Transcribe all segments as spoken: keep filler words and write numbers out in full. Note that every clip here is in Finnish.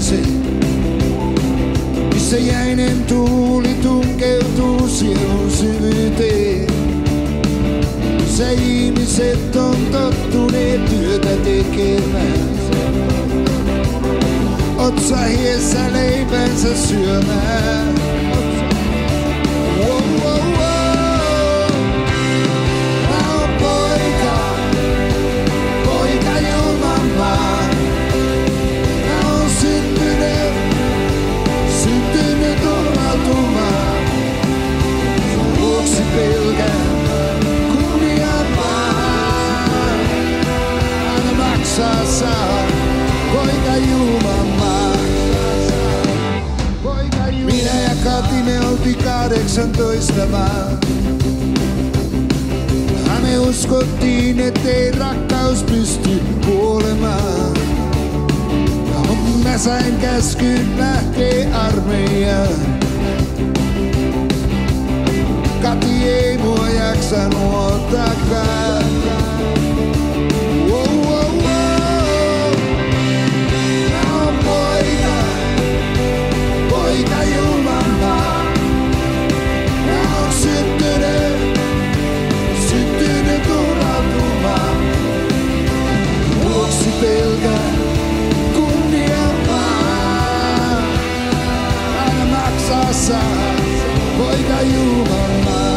se, missä jäinen tuuli tunkeutuu sielun syvyyteen. Missä ihmiset on tottuneet työtä tekemään. Otsa hiessä leipänsä syömään. Wow, wow, wow. Mä oon poika, poika Juman maan. Mä oon syntynyt, syntynyt turvautumaan. Sun vuoksi pelkään kunnian maan. Aina maksaa saa, poika Juman maan. Minä ja Kati me oltiin kahdeksantoista vaan. Ja me uskottiin, ettei rakkaus pysty kuolemaan. Ja mä sain käskyn lähtee armeijaan. Kati ei mua jaksanut ottaakaan. Wow, wow, wow. Mä oon poika, poika Juman maa. Mä oon syntynyt, syntynyt turvautumaan. Vuoksi pelkään kunnian maan. Aina maksaa saa, poika Juman maa.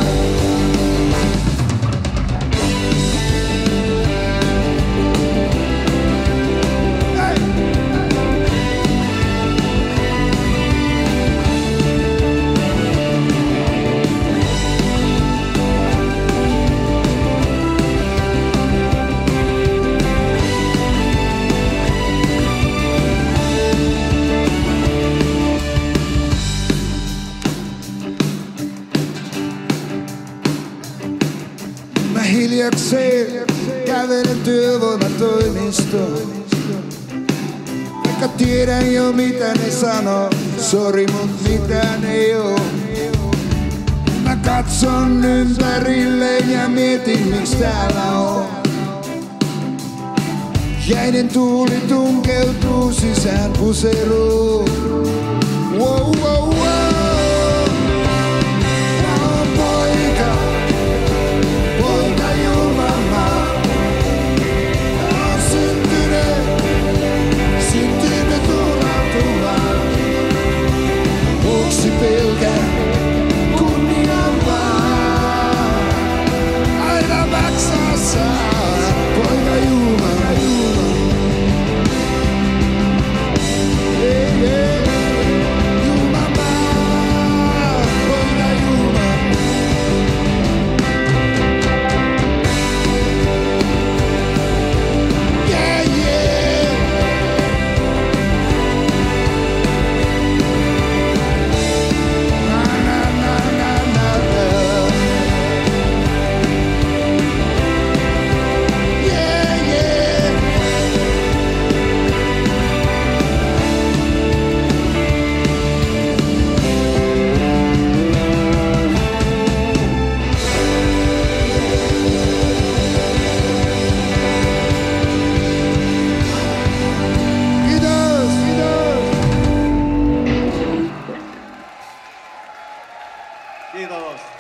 Mä hiljakseen kävelen työvoimatoimistoon. Vaikka tiedän jo mitä ne sanoo, sori mut mitään ei oo. Mä katson ympärille ja mietin miks täällä on. Jäinen tuuli tunkeutuu sisään puseroon. Wow, wow, wow. Pelkään kunnian maan. Aina maksaa saa, poika Juman. Yeah, yeah. Juman maa, poika Juman. Yeah, yeah. Kiitos.